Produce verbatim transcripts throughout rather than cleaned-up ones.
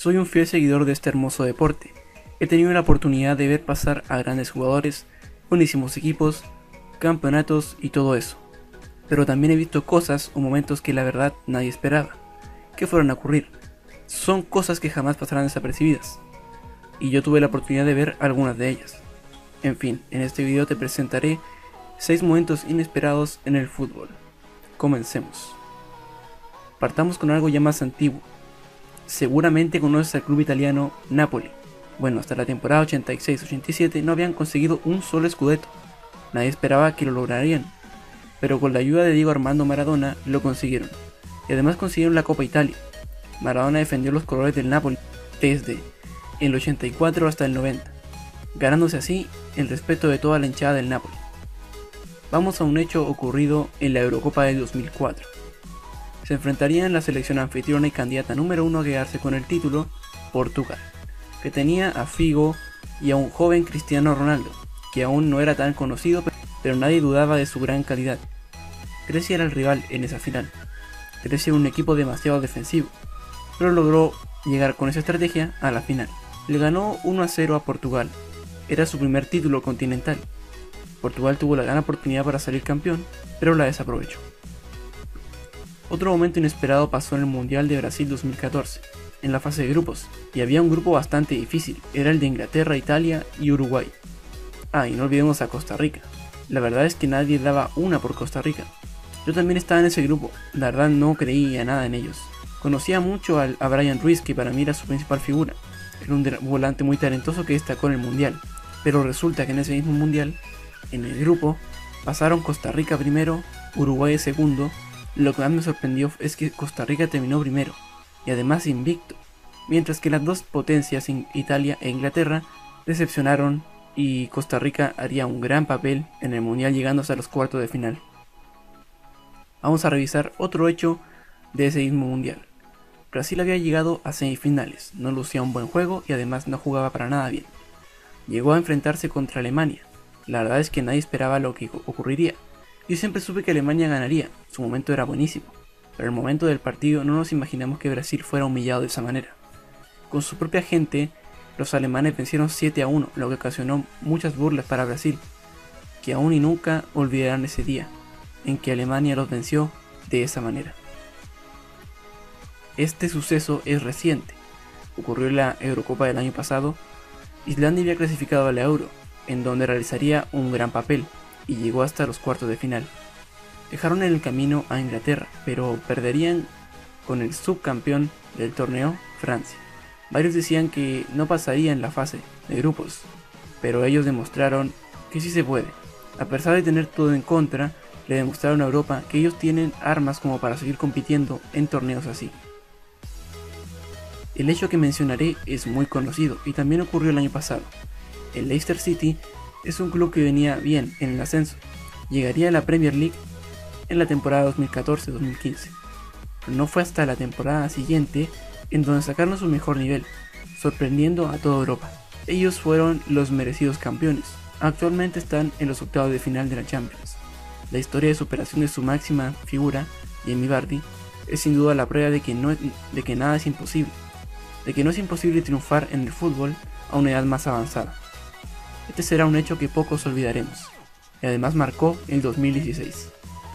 Soy un fiel seguidor de este hermoso deporte. He tenido la oportunidad de ver pasar a grandes jugadores, buenísimos equipos, campeonatos y todo eso. Pero también he visto cosas o momentos que la verdad nadie esperaba que fueran a ocurrir. Son cosas que jamás pasarán desapercibidas. Y yo tuve la oportunidad de ver algunas de ellas. En fin, en este video te presentaré seis momentos inesperados en el fútbol. Comencemos. Partamos con algo ya más antiguo. Seguramente conoces al club italiano Napoli. Bueno, hasta la temporada ochenta y seis ochenta y siete no habían conseguido un solo scudetto. Nadie esperaba que lo lograrían, pero con la ayuda de Diego Armando Maradona lo consiguieron. Y además consiguieron la Copa Italia. Maradona defendió los colores del Napoli desde el ochenta y cuatro hasta el noventa, ganándose así el respeto de toda la hinchada del Napoli. Vamos a un hecho ocurrido en la Eurocopa de dos mil cuatro. Se enfrentarían la selección anfitriona y candidata número uno a quedarse con el título, Portugal, que tenía a Figo y a un joven Cristiano Ronaldo, que aún no era tan conocido, pero nadie dudaba de su gran calidad. Grecia era el rival en esa final. Grecia era un equipo demasiado defensivo, pero logró llegar con esa estrategia a la final. Le ganó uno a cero a Portugal. Era su primer título continental. Portugal tuvo la gran oportunidad para salir campeón, pero la desaprovechó. Otro momento inesperado pasó en el Mundial de Brasil dos mil catorce, en la fase de grupos, y había un grupo bastante difícil, era el de Inglaterra, Italia y Uruguay. Ah, y no olvidemos a Costa Rica. La verdad es que nadie daba una por Costa Rica. Yo también estaba en ese grupo, la verdad no creía nada en ellos. Conocía mucho al, a Brian Ruiz, que para mí era su principal figura. Era un volante muy talentoso que destacó en el Mundial, pero resulta que en ese mismo Mundial, en el grupo, pasaron Costa Rica primero, Uruguay segundo. Lo que más me sorprendió es que Costa Rica terminó primero, y además invicto, mientras que las dos potencias, Italia e Inglaterra, decepcionaron y Costa Rica haría un gran papel en el Mundial llegando hasta los cuartos de final. Vamos a revisar otro hecho de ese mismo Mundial. Brasil había llegado a semifinales, no lucía un buen juego y además no jugaba para nada bien. Llegó a enfrentarse contra Alemania. La verdad es que nadie esperaba lo que ocurriría. Yo siempre supe que Alemania ganaría, su momento era buenísimo, pero en el momento del partido no nos imaginamos que Brasil fuera humillado de esa manera. Con su propia gente, los alemanes vencieron siete a uno, lo que ocasionó muchas burlas para Brasil, que aún y nunca olvidarán ese día, en que Alemania los venció de esa manera. Este suceso es reciente, ocurrió en la Eurocopa del año pasado. Islandia había clasificado a la Euro, en donde realizaría un gran papel, y llegó hasta los cuartos de final. Dejaron en el camino a Inglaterra, pero perderían con el subcampeón del torneo, Francia. Varios decían que no pasaría en la fase de grupos, pero ellos demostraron que sí se puede. A pesar de tener todo en contra, le demostraron a Europa que ellos tienen armas como para seguir compitiendo en torneos así. El hecho que mencionaré es muy conocido y también ocurrió el año pasado. El Leicester City es un club que venía bien en el ascenso, llegaría a la Premier League en la temporada dos mil catorce dos mil quince, pero no fue hasta la temporada siguiente en donde sacaron su mejor nivel, sorprendiendo a toda Europa. Ellos fueron los merecidos campeones, actualmente están en los octavos de final de la Champions. La historia de superación de su máxima figura, Jamie Vardy, es sin duda la prueba de que, no, de que nada es imposible, de que no es imposible triunfar en el fútbol a una edad más avanzada. Este será un hecho que pocos olvidaremos, y además marcó el dos mil dieciséis.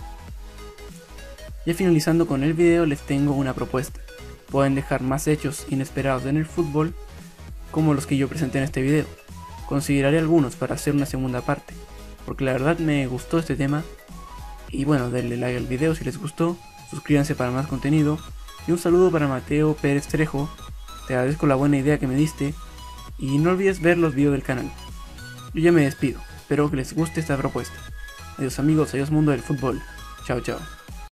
Ya finalizando con el video, les tengo una propuesta. Pueden dejar más hechos inesperados en el fútbol, como los que yo presenté en este video. Consideraré algunos para hacer una segunda parte, porque la verdad me gustó este tema. Y bueno, denle like al video si les gustó, suscríbanse para más contenido, y un saludo para Mateo Pérez Trejo. Te agradezco la buena idea que me diste, y no olvides ver los videos del canal. Yo ya me despido, espero que les guste esta propuesta. Adiós amigos, adiós mundo del fútbol. Chao chao.